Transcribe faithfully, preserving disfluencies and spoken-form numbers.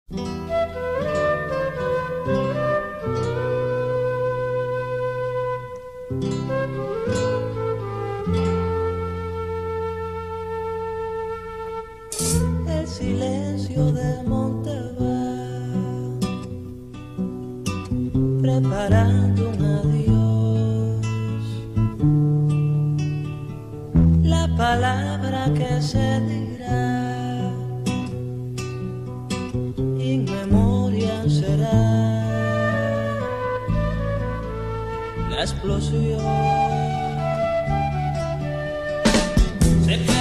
El silencio del monte va preparando un adiós, la palabra que se dirá in memoria será la explosión. Se